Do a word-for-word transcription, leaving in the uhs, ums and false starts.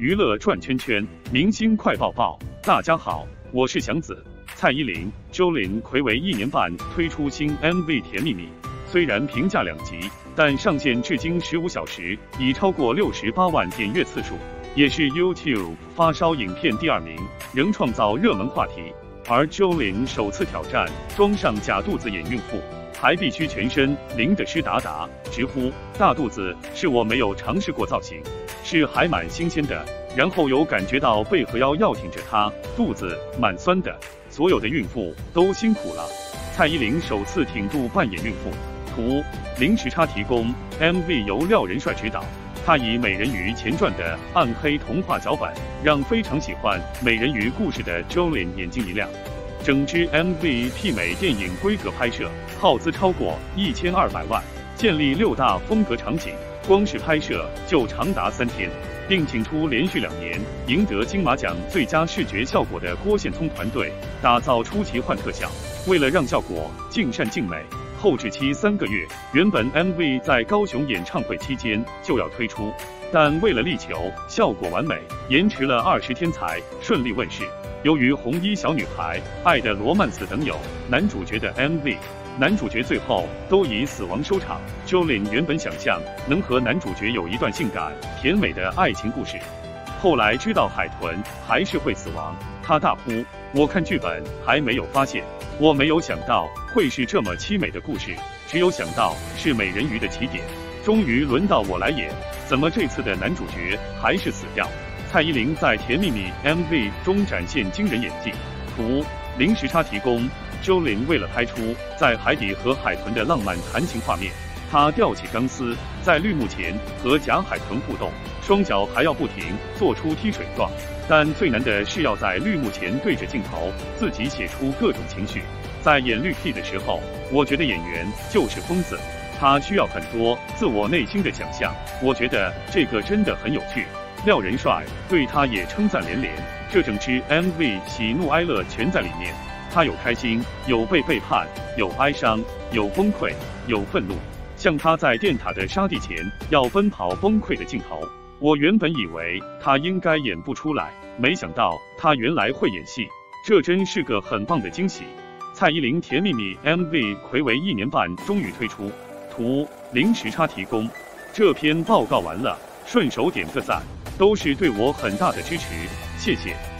娱乐转圈圈，明星快报报。大家好，我是祥子。蔡依林、Jolin 睽违一年半推出新 M V《甜蜜蜜》，虽然评价两极，但上线至今十五小时，已超过六十八万点阅次数，也是 YouTube 发烧影片第二名，仍创造热门话题。而 Jolin 首次挑战装上假肚子演孕妇，还必须全身淋得湿哒哒，直呼大肚子是我没有尝试过造型，是还蛮新鲜的。然后有感觉到背和腰要挺着她，肚子蛮酸的。所有的孕妇都辛苦了。蔡依林首次挺肚扮演孕妇，图零时差提供 ，M V 由廖仁帅执导。他以美人鱼前传的暗黑童话脚本，让非常喜欢美人鱼故事的 Jolin 眼睛一亮。整支 M V 媲美电影规格拍摄，耗资超过一千二百万，建立六大风格场景，光是拍摄就长达三天，并请出连续两年赢得金马奖最佳视觉效果的郭宪聪团队，打造出奇幻特效。为了让效果尽善尽美，后置期三个月，原本 M V 在高雄演唱会期间就要推出，但为了力求效果完美，延迟了二十天才顺利问世。由于红衣小女孩、爱的罗曼斯等有男主角的 M V， 男主角最后都以死亡收场。Jolin 原本想象能和男主角有一段性感甜美的爱情故事，后来知道海豚还是会死亡，他大呼：“我看剧本还没有发现，我没有想到会是这么凄美的故事，只有想到是美人鱼的起点。终于轮到我来演，怎么这次的男主角还是死掉？”蔡依林在《甜蜜蜜》M V 中展现惊人演技。图零时差提供。Jolin 为了拍出在海底和海豚的浪漫弹琴画面，他吊起钢丝，在绿幕前和假海豚互动，双脚还要不停做出踢水状。但最难的是要在绿幕前对着镜头自己写出各种情绪。在演绿 Key 的时候，我觉得演员就是疯子，他需要很多自我内心的想象。我觉得这个真的很有趣。廖仁帅对他也称赞连连，这整支 M V 喜怒哀乐全在里面。他有开心，有被背叛，有哀伤，有崩溃，有愤怒。像他在电塔的沙地前要奔跑崩溃的镜头，我原本以为他应该演不出来，没想到他原来会演戏，这真是个很棒的惊喜。蔡依林《甜蜜蜜》M V 睽违一年半终于推出，图零时差提供。这篇报告完了，顺手点个赞，都是对我很大的支持，谢谢。